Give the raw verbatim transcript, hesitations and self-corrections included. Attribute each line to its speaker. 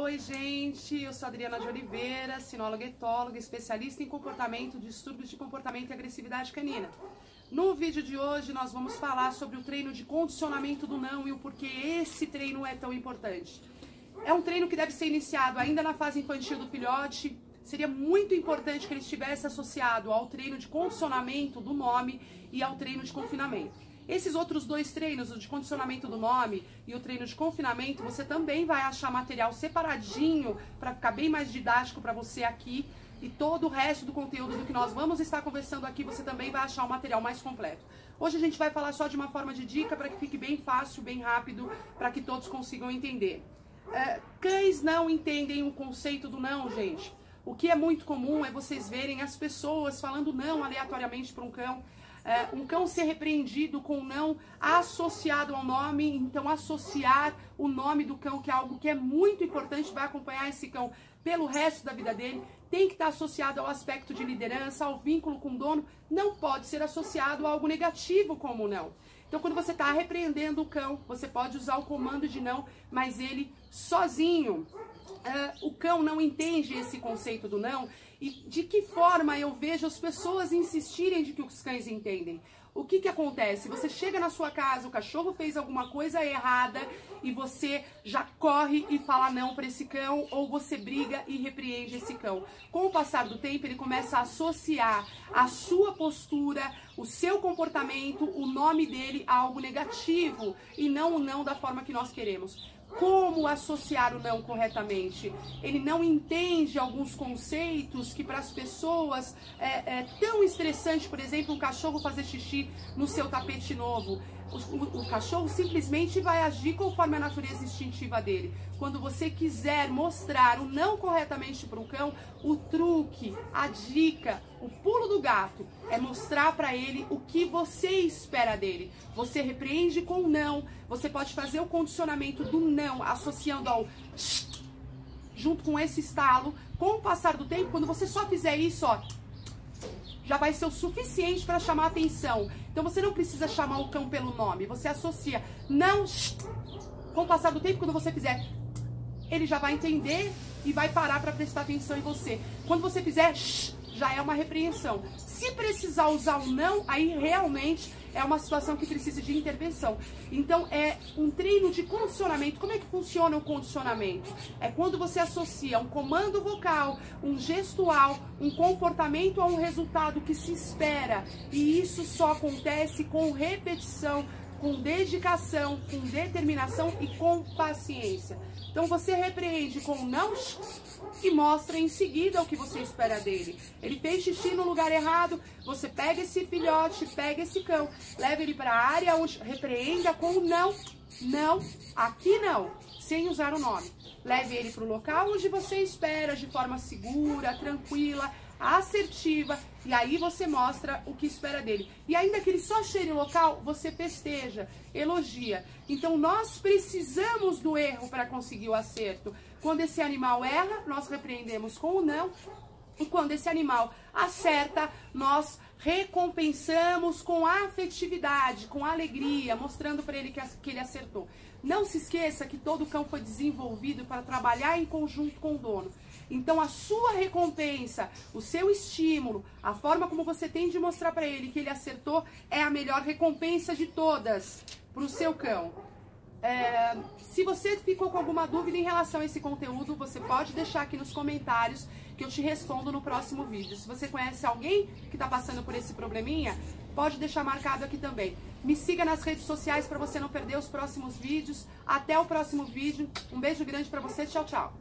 Speaker 1: Oi, gente, eu sou Adriana de Oliveira, sinóloga etóloga, especialista em comportamento, distúrbios de comportamento e agressividade canina. No vídeo de hoje nós vamos falar sobre o treino de condicionamento do não e o porquê esse treino é tão importante. É um treino que deve ser iniciado ainda na fase infantil do filhote. Seria muito importante que ele estivesse associado ao treino de condicionamento do nome e ao treino de confinamento. Esses outros dois treinos, o de condicionamento do nome e o treino de confinamento, você também vai achar material separadinho para ficar bem mais didático para você aqui. E todo o resto do conteúdo do que nós vamos estar conversando aqui, você também vai achar o material mais completo. Hoje a gente vai falar só de uma forma de dica para que fique bem fácil, bem rápido, para que todos consigam entender. É, cães não entendem o conceito do não, gente. O que é muito comum é vocês verem as pessoas falando não aleatoriamente para um cão. É, um cão ser repreendido com não associado ao nome, então associar o nome do cão, que é algo que é muito importante, vai acompanhar esse cão pelo resto da vida dele, tem que estar associado ao aspecto de liderança, ao vínculo com o dono, não pode ser associado a algo negativo como não. Então quando você está repreendendo o cão, você pode usar o comando de não, mas ele sozinho. Uh, o cão não entende esse conceito do não. E de que forma eu vejo as pessoas insistirem de que os cães entendem? O que que acontece? Você chega na sua casa, o cachorro fez alguma coisa errada e você já corre e fala não para esse cão, ou você briga e repreende esse cão. Com o passar do tempo, ele começa a associar a sua postura, o seu comportamento, o nome dele a algo negativo e não o não da forma que nós queremos. Como associar o não corretamente? Ele não entende alguns conceitos que para as pessoas é, é tão estressante, por exemplo, um cachorro fazer xixi no seu tapete novo. O, o, o cachorro simplesmente vai agir conforme a natureza instintiva dele. Quando você quiser mostrar o não corretamente para o cão, o truque, a dica, o pulo do gato é mostrar para ele o que você espera dele. Você repreende com o não, você pode fazer o condicionamento do não associando ao junto com esse estalo. Com o passar do tempo, quando você só fizer isso, ó, já vai ser o suficiente para chamar a atenção. Então você não precisa chamar o cão pelo nome, você associa não. Com o passar do tempo, quando você fizer, ele já vai entender e vai parar para prestar atenção em você. Quando você fizer, já é uma repreensão. Se precisar usar o não, aí realmente é uma situação que precisa de intervenção. Então é um treino de condicionamento. Como é que funciona o condicionamento? É quando você associa um comando vocal, um gestual, um comportamento a um resultado que se espera. E isso só acontece com repetição, com dedicação, com determinação e com paciência. Então você repreende com não e mostra em seguida o que você espera dele. Ele fez xixi no lugar errado, você pega esse filhote, pega esse cão, leva ele para a área onde repreenda com não, não, aqui não, sem usar o nome. Leve ele para o local onde você espera, de forma segura, tranquila, assertiva, e aí você mostra o que espera dele. E ainda que ele só cheire o local, você festeja, elogia. Então nós precisamos do erro para conseguir o acerto. Quando esse animal erra, nós repreendemos com o não. E quando esse animal acerta, nós recompensamos com afetividade, com alegria, mostrando para ele que ele acertou. Não se esqueça que todo cão foi desenvolvido para trabalhar em conjunto com o dono. Então a sua recompensa, o seu estímulo, a forma como você tem de mostrar para ele que ele acertou é a melhor recompensa de todas para o seu cão. É, se você ficou com alguma dúvida em relação a esse conteúdo, você pode deixar aqui nos comentários que eu te respondo no próximo vídeo. Se você conhece alguém que está passando por esse probleminha, pode deixar marcado aqui também. Me siga nas redes sociais para você não perder os próximos vídeos. Até o próximo vídeo. Um beijo grande para você. Tchau, tchau.